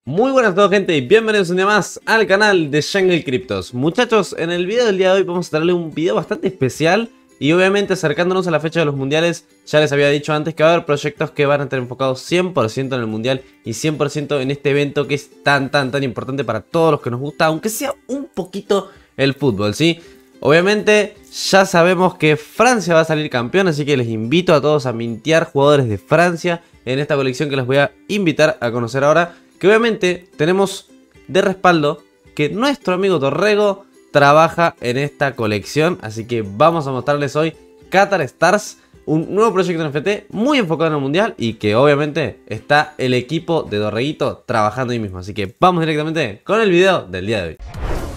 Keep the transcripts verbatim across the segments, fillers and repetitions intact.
Muy buenas a todos, gente, y bienvenidos un día más al canal de Jungle Cryptos. Muchachos, en el video del día de hoy vamos a traerle un video bastante especial. Y obviamente acercándonos a la fecha de los mundiales, ya les había dicho antes que va a haber proyectos que van a estar enfocados cien por ciento en el mundial y cien por ciento en este evento que es tan tan tan importante para todos los que nos gusta, aunque sea un poquito el fútbol, ¿sí? Obviamente ya sabemos que Francia va a salir campeón, así que les invito a todos a mintear jugadores de Francia en esta colección que les voy a invitar a conocer ahora. Que obviamente tenemos de respaldo que nuestro amigo Torrego trabaja en esta colección. Así que vamos a mostrarles hoy Qatar Stars, un nuevo proyecto en N F T muy enfocado en el mundial y que obviamente está el equipo de Dorreguito trabajando ahí mismo. Así que vamos directamente con el video del día de hoy.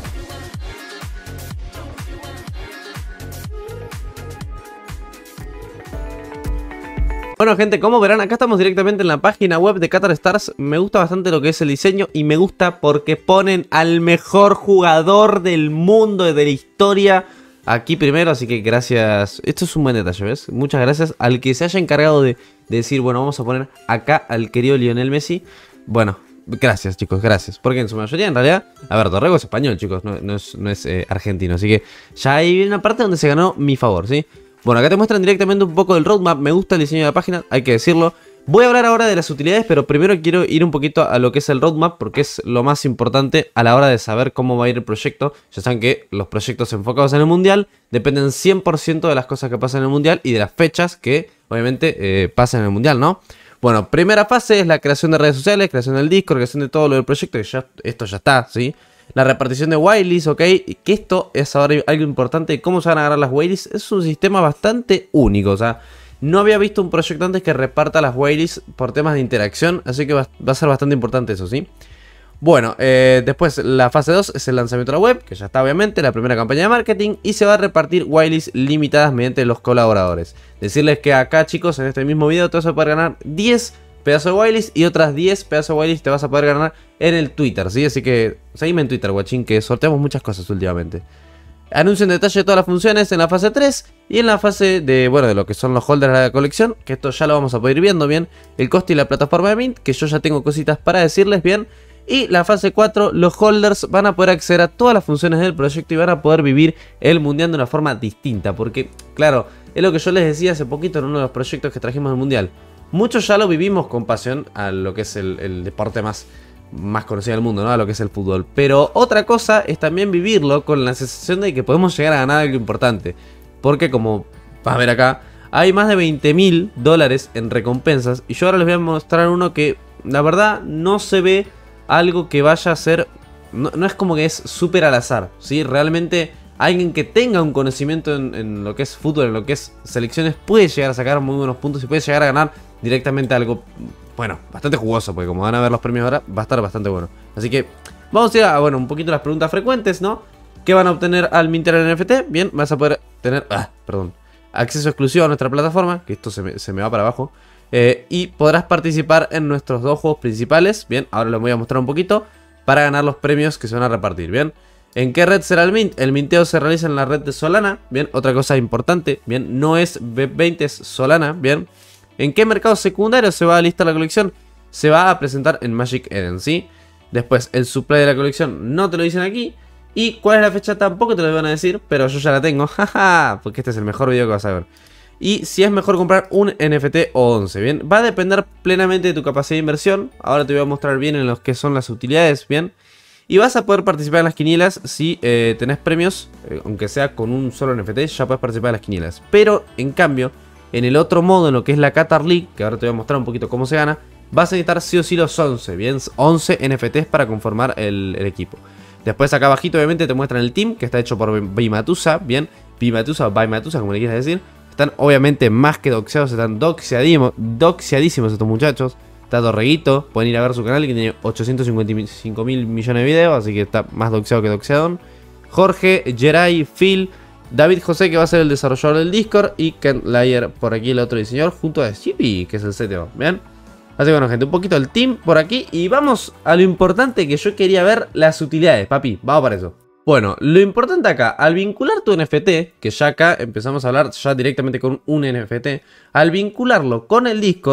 Bueno, gente, como verán, acá estamos directamente en la página web de Qatar Stars. Me gusta bastante lo que es el diseño y me gusta porque ponen al mejor jugador del mundo y de la historia aquí primero, así que gracias. Esto es un buen detalle, ¿ves? Muchas gracias al que se haya encargado de, de decir, bueno, vamos a poner acá al querido Lionel Messi. Bueno, gracias, chicos, gracias. Porque en su mayoría, en realidad, a ver, Torrego es español, chicos, no, no es, no es eh, argentino. Así que ya hay una parte donde se ganó mi favor, ¿sí? Bueno, acá te muestran directamente un poco del roadmap. Me gusta el diseño de la página, hay que decirlo. Voy a hablar ahora de las utilidades, pero primero quiero ir un poquito a lo que es el roadmap, porque es lo más importante a la hora de saber cómo va a ir el proyecto. Ya saben que los proyectos enfocados en el mundial dependen cien por ciento de las cosas que pasan en el mundial y de las fechas que obviamente eh, pasan en el mundial, ¿no? Bueno, primera fase es la creación de redes sociales, creación del Discord, creación de todo lo del proyecto, que ya, esto ya está, ¿sí? La repartición de Waileys, ok, que esto es ahora algo importante. ¿Cómo se van a agarrar las Waileys? Es un sistema bastante único, o sea, no había visto un proyecto antes que reparta las Waileys por temas de interacción, así que va, va a ser bastante importante eso, ¿sí? Bueno, eh, después la fase dos es el lanzamiento de la web, que ya está obviamente, la primera campaña de marketing, y se va a repartir Waileys limitadas mediante los colaboradores. Decirles que acá, chicos, en este mismo video te vas a poder ganar diez pedazos de Waileys y otras diez pedazos de Waileys te vas a poder ganar en el Twitter, ¿sí? Así que seguime en Twitter, guachín, que sorteamos muchas cosas últimamente. Anuncio en detalle de todas las funciones en la fase tres y en la fase de, bueno, de lo que son los holders de la colección, que esto ya lo vamos a poder ir viendo bien. El coste y la plataforma de Mint, que yo ya tengo cositas para decirles bien. Y la fase cuatro, los holders van a poder acceder a todas las funciones del proyecto y van a poder vivir el mundial de una forma distinta. Porque, claro, es lo que yo les decía hace poquito en uno de los proyectos que trajimos al mundial. Muchos ya lo vivimos con pasión a lo que es el, el deporte más, más conocido del mundo, ¿no? A lo que es el fútbol. Pero otra cosa es también vivirlo con la sensación de que podemos llegar a ganar algo importante. Porque como vas a ver acá, hay más de veinte mil dólares en recompensas. Y yo ahora les voy a mostrar uno que la verdad no se ve algo que vaya a ser... No, no es como que es súper al azar, ¿sí? Realmente alguien que tenga un conocimiento en, en lo que es fútbol, en lo que es selecciones, puede llegar a sacar muy buenos puntos y puede llegar a ganar directamente algo, bueno, bastante jugoso, porque como van a ver los premios ahora, va a estar bastante bueno. Así que vamos a ir a, bueno, un poquito las preguntas frecuentes, ¿no? ¿Qué van a obtener al mintear el N F T? Bien, vas a poder tener, ah, perdón, acceso exclusivo a nuestra plataforma, que esto se me, se me va para abajo. Eh, y podrás participar en nuestros dos juegos principales, bien, ahora les voy a mostrar un poquito, para ganar los premios que se van a repartir, bien. ¿En qué red será el mint? El minteo se realiza en la red de Solana, bien, otra cosa importante, bien, no es B veinte, es Solana, bien. ¿En qué mercado secundario se va a listar la colección? Se va a presentar en Magic Eden, ¿sí? Después, el supply de la colección no te lo dicen aquí. Y cuál es la fecha tampoco te lo van a decir, pero yo ya la tengo, jaja, porque este es el mejor video que vas a ver. Y si es mejor comprar un N F T o once, ¿bien? Va a depender plenamente de tu capacidad de inversión. Ahora te voy a mostrar bien en los que son las utilidades, ¿bien? Y vas a poder participar en las quinielas si eh, tenés premios, eh, aunque sea con un solo N F T, ya puedes participar en las quinielas. Pero, en cambio, en el otro modo, en lo que es la Qatar League, que ahora te voy a mostrar un poquito cómo se gana, vas a necesitar sí o sí los once, ¿bien? once N F Ts para conformar el, el equipo. Después acá abajito obviamente te muestran el team, que está hecho por Bimatusa, ¿bien? Bimatusa o Bimatusa, como le quieras decir. Están obviamente más que doxeados, están doxeadísimos, doxeadísimos estos muchachos. Está Dorreguito, pueden ir a ver su canal que tiene ochocientos cincuenta y cinco mil millones de videos, así que está más doxeado que doxeadón. Jorge, Geray, Phil, David José, que va a ser el desarrollador del Discord, y Ken Layer por aquí, el otro diseñador, junto a Chippy, que es el C T O, ¿bien? Así que bueno, gente, un poquito del team por aquí, y vamos a lo importante que yo quería ver, las utilidades, papi, vamos para eso. Bueno, lo importante acá, al vincular tu N F T, que ya acá empezamos a hablar ya directamente con un N F T, al vincularlo con el Discord,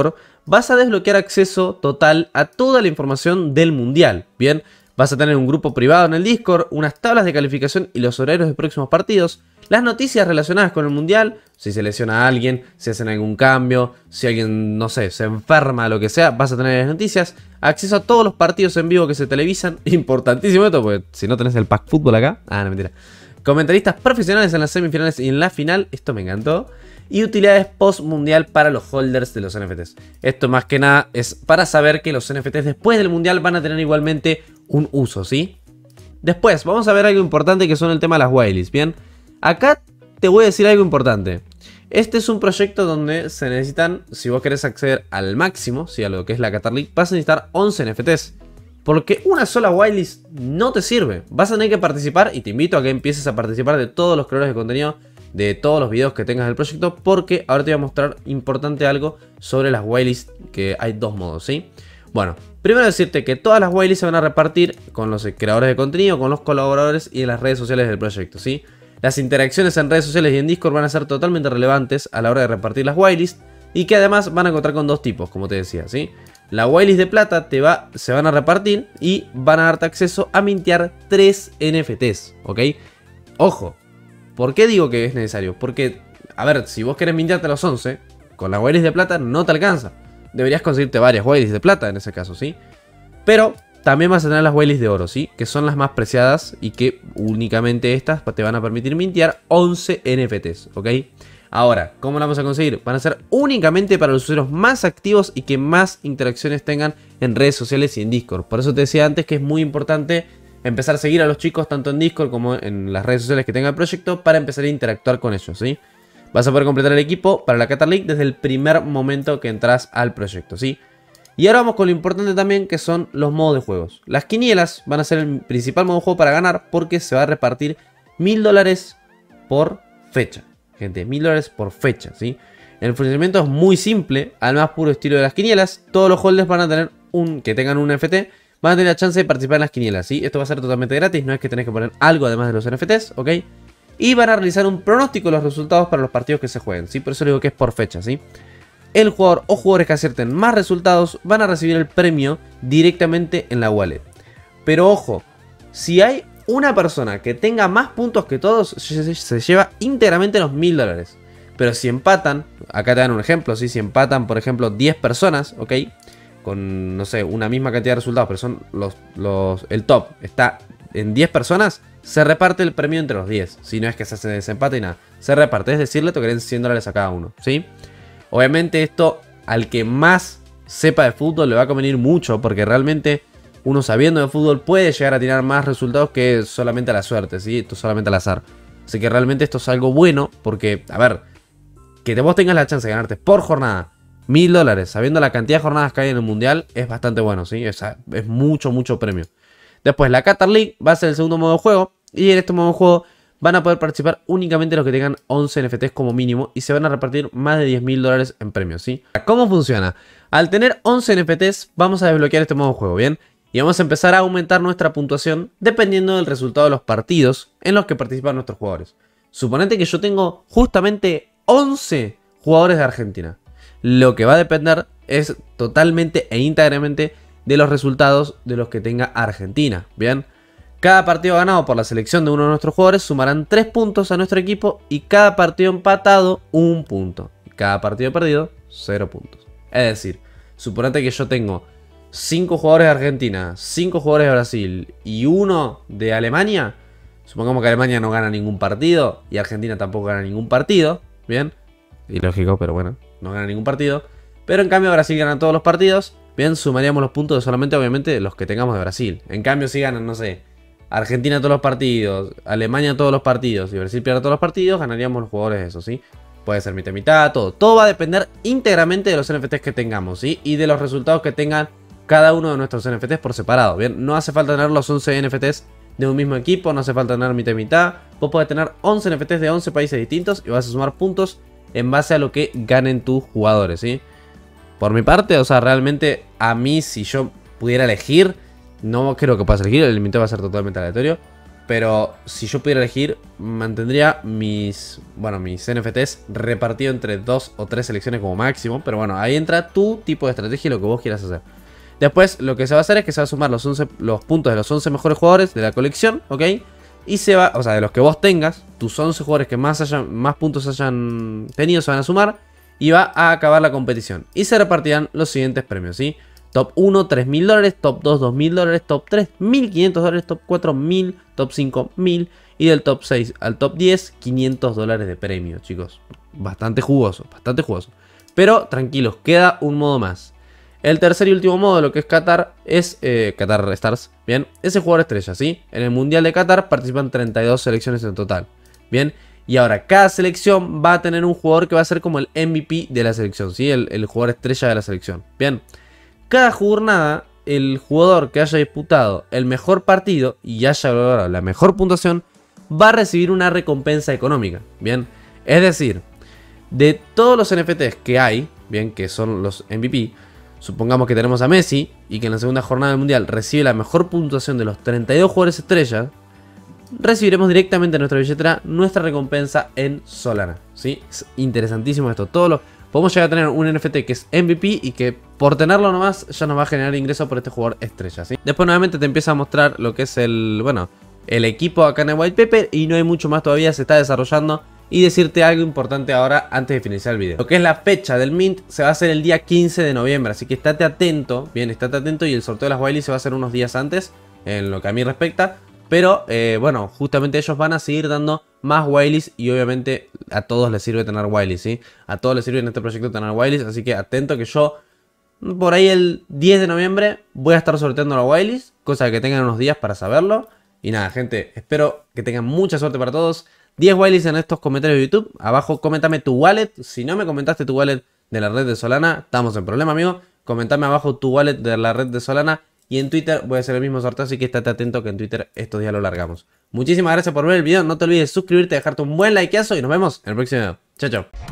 vas a desbloquear acceso total a toda la información del mundial. Bien, vas a tener un grupo privado en el Discord, unas tablas de calificación y los horarios de próximos partidos, las noticias relacionadas con el mundial, si se lesiona a alguien, si hacen algún cambio, si alguien, no sé, se enferma, lo que sea, vas a tener las noticias, acceso a todos los partidos en vivo que se televisan, importantísimo esto, porque si no tenés el pack fútbol acá, ah, no, mentira. Comentaristas profesionales en las semifinales y en la final, esto me encantó. Y utilidades post mundial para los holders de los N F Ts. Esto más que nada es para saber que los N F Ts después del mundial van a tener igualmente un uso, ¿sí? Después vamos a ver algo importante que son el tema de las wildlists, ¿bien? Acá te voy a decir algo importante. Este es un proyecto donde se necesitan, si vos querés acceder al máximo, ¿sí? A lo que es la Qatar League, vas a necesitar once N F Ts. Porque una sola wildlist no te sirve. Vas a tener que participar y te invito a que empieces a participar de todos los creadores de contenido, de todos los videos que tengas del proyecto, porque ahora te voy a mostrar importante algo sobre las wildlists, que hay dos modos, ¿sí? Bueno, primero decirte que todas las wildlists se van a repartir con los creadores de contenido, con los colaboradores y en las redes sociales del proyecto, ¿sí? Las interacciones en redes sociales y en Discord van a ser totalmente relevantes a la hora de repartir las wildlists y que además van a encontrar con dos tipos, como te decía, ¿sí? La wildlist de plata te va, se van a repartir y van a darte acceso a mintear tres N F Ts, ¿ok? Ojo, ¿por qué digo que es necesario? Porque, a ver, si vos querés mintearte los once, con la wildlist de plata no te alcanza. Deberías conseguirte varias wildlists de plata en ese caso, ¿sí? Pero también vas a tener las wildlists de oro, ¿sí? Que son las más preciadas y que únicamente estas te van a permitir mintear once N F Ts, ¿ok? Ahora, ¿cómo la vamos a conseguir? Van a ser únicamente para los usuarios más activos y que más interacciones tengan en redes sociales y en Discord. Por eso te decía antes que es muy importante empezar a seguir a los chicos tanto en Discord como en las redes sociales que tenga el proyecto para empezar a interactuar con ellos, ¿sí? Vas a poder completar el equipo para la Qatar League desde el primer momento que entras al proyecto, ¿sí? Y ahora vamos con lo importante también, que son los modos de juegos. Las quinielas van a ser el principal modo de juego para ganar, porque se va a repartir mil dólares por fecha. Gente, mil dólares por fecha, ¿sí? El funcionamiento es muy simple, al más puro estilo de las quinielas. Todos los holders van a tener un, que tengan un N F T, van a tener la chance de participar en las quinielas, ¿sí? Esto va a ser totalmente gratis, no es que tenés que poner algo además de los N F Ts, ¿ok? Y van a realizar un pronóstico de los resultados para los partidos que se jueguen, ¿sí? Por eso digo que es por fecha, ¿sí? El jugador o jugadores que acierten más resultados van a recibir el premio directamente en la wallet. Pero ojo, si hay una persona que tenga más puntos que todos, se lleva íntegramente los mil dólares. Pero si empatan, acá te dan un ejemplo, ¿sí? Si empatan, por ejemplo, diez personas, ¿ok? Con, no sé, una misma cantidad de resultados, pero son los, los el top está en diez personas, se reparte el premio entre los diez. Si no es que se hace desempate y nada, se reparte, es decir, le tocarían cien dólares a cada uno, ¿sí? Obviamente esto al que más sepa de fútbol le va a convenir mucho, porque realmente uno sabiendo de fútbol puede llegar a tirar más resultados que solamente a la suerte, ¿sí? Esto solamente al azar. Así que realmente esto es algo bueno, porque, a ver, que vos tengas la chance de ganarte por jornada mil dólares, sabiendo la cantidad de jornadas que hay en el mundial, es bastante bueno, ¿sí? Es, es mucho, mucho premio. Después, la Qatar League va a ser el segundo modo de juego, y en este modo de juego van a poder participar únicamente los que tengan once N F Ts como mínimo, y se van a repartir más de diez mil dólares en premios, ¿sí? ¿Cómo funciona? Al tener once N F Ts, vamos a desbloquear este modo de juego, ¿bien? Y vamos a empezar a aumentar nuestra puntuación dependiendo del resultado de los partidos en los que participan nuestros jugadores. Suponete que yo tengo justamente once jugadores de Argentina. Lo que va a depender es totalmente e íntegramente de los resultados de los que tenga Argentina, ¿bien? Cada partido ganado por la selección de uno de nuestros jugadores sumarán tres puntos a nuestro equipo, y cada partido empatado un punto. Y cada partido perdido cero puntos. Es decir, suponete que yo tengo cinco jugadores de Argentina, cinco jugadores de Brasil y uno de Alemania. Supongamos que Alemania no gana ningún partido y Argentina tampoco gana ningún partido, ¿bien? Ilógico, pero bueno, no gana ningún partido. Pero en cambio Brasil gana todos los partidos, bien, sumaríamos los puntos de solamente, obviamente, los que tengamos de Brasil. En cambio, si ganan, no sé, Argentina todos los partidos, Alemania todos los partidos y Brasil pierde todos los partidos, ganaríamos los jugadores de eso, ¿sí? Puede ser mitad mitad, todo. Todo va a depender íntegramente de los N F Ts que tengamos, ¿sí? Y de los resultados que tengan cada uno de nuestros N F Ts por separado, ¿bien? No hace falta tener los once N F Ts de un mismo equipo, no hace falta tener mitad mitad. Vos podés tener once N F Ts de once países distintos y vas a sumar puntos en base a lo que ganen tus jugadores, ¿sí? Por mi parte, o sea, realmente a mí, si yo pudiera elegir, no creo que puedas elegir, el invitado va a ser totalmente aleatorio. Pero si yo pudiera elegir, mantendría mis, bueno, mis N F Ts repartidos entre dos o tres selecciones como máximo. Pero bueno, ahí entra tu tipo de estrategia y lo que vos quieras hacer. Después lo que se va a hacer es que se va a sumar los, once, los puntos de los once mejores jugadores de la colección, ¿ok? Y se va, o sea, de los que vos tengas, tus once jugadores que más, hayan, más puntos hayan tenido se van a sumar. Y va a acabar la competición. Y se repartirán los siguientes premios, ¿sí? Top uno, tres mil dólares. Top dos, dos mil dólares. Top tres, mil quinientos dólares. Top cuatro, mil. Top cinco, mil. Y del top seis al top diez, quinientos dólares de premio, chicos. Bastante jugoso, bastante jugoso. Pero tranquilos, queda un modo más. El tercer y último modo de lo que es Qatar es eh, Qatar Stars. Bien, ese jugador estrella, ¿sí? En el Mundial de Qatar participan treinta y dos selecciones en total. Bien. Y ahora, cada selección va a tener un jugador que va a ser como el M V P de la selección, ¿sí? El, el jugador estrella de la selección. Bien, cada jornada, el jugador que haya disputado el mejor partido y haya logrado la mejor puntuación, va a recibir una recompensa económica, ¿bien? Es decir, de todos los N F Ts que hay, ¿bien? Que son los M V P, supongamos que tenemos a Messi y que en la segunda jornada del Mundial recibe la mejor puntuación de los treinta y dos jugadores estrellas, recibiremos directamente en nuestra billetera nuestra recompensa en Solana, ¿sí? Es interesantísimo esto. Todos los, podemos llegar a tener un N F T que es M V P y que por tenerlo nomás ya nos va a generar ingresos por este jugador estrella, ¿sí? Después nuevamente te empieza a mostrar lo que es el, bueno, el equipo acá en el White Paper y no hay mucho más todavía, se está desarrollando. Y decirte algo importante ahora antes de finalizar el video. Lo que es la fecha del Mint se va a hacer el día quince de noviembre, así que estate atento, bien, estate atento y el sorteo de las Wily se va a hacer unos días antes, en lo que a mí respecta. Pero, eh, bueno, justamente ellos van a seguir dando más Wilies y obviamente a todos les sirve tener Wilies, ¿sí? A todos les sirve en este proyecto tener Wilies, así que atento que yo, por ahí el diez de noviembre, voy a estar sorteando los Wilies, cosa que tengan unos días para saberlo. Y nada, gente, espero que tengan mucha suerte para todos. diez Wilies en estos comentarios de YouTube. Abajo, coméntame tu wallet. Si no me comentaste tu wallet de la red de Solana, estamos en problema, amigo. Comentame abajo tu wallet de la red de Solana. Y en Twitter voy a hacer el mismo sorteo, así que estate atento que en Twitter estos días lo largamos. Muchísimas gracias por ver el video, no te olvides de suscribirte, dejarte un buen likeazo y nos vemos en el próximo video. Chao, chao.